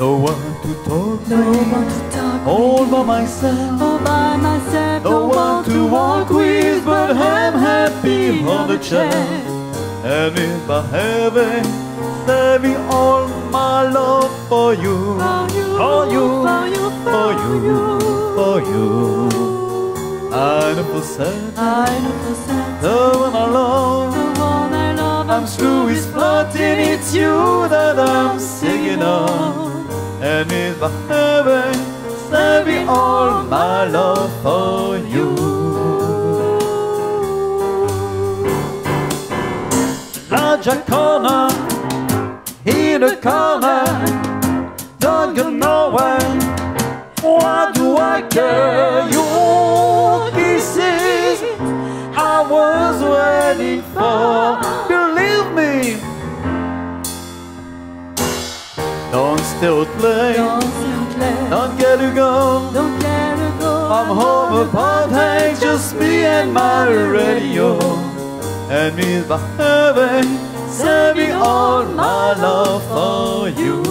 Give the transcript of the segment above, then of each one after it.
No one to talk No with, one to talk all with, by myself. all by myself. No one to walk with, but I'm happy on the chair. And if I heaven, saving all my love for you, for you, for you, for you. I know for certain, the one I love, I'm through with flirting, it's you that I'm singing on. And if I heaven, saving all my love for you. Large corner, in a corner, don't go nowhere. Why do I care? Your kisses I was waiting for. Believe me, don't still play, don't get to go. I'm home apart, hey, just me and my radio. And with my heaven, saving all my love for you.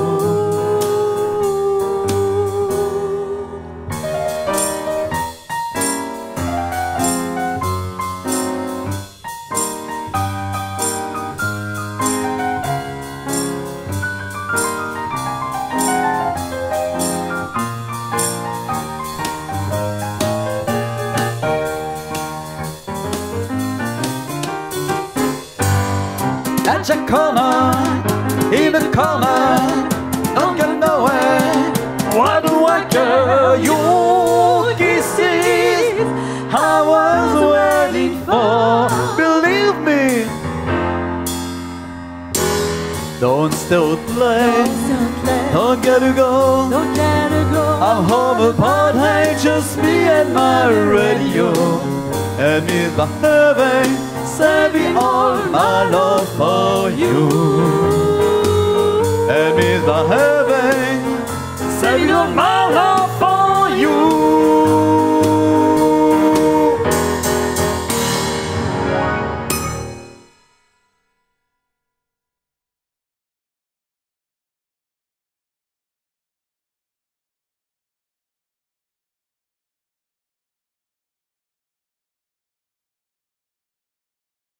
At a corner, in a corner, don't get nowhere. Why do I care? Your kisses I was waiting for. Believe me, don't still play, don't get to go. I'm home apart, hey, just me and my radio. And with my heaven, saving all my love for you. And with my heaven, saving all my love.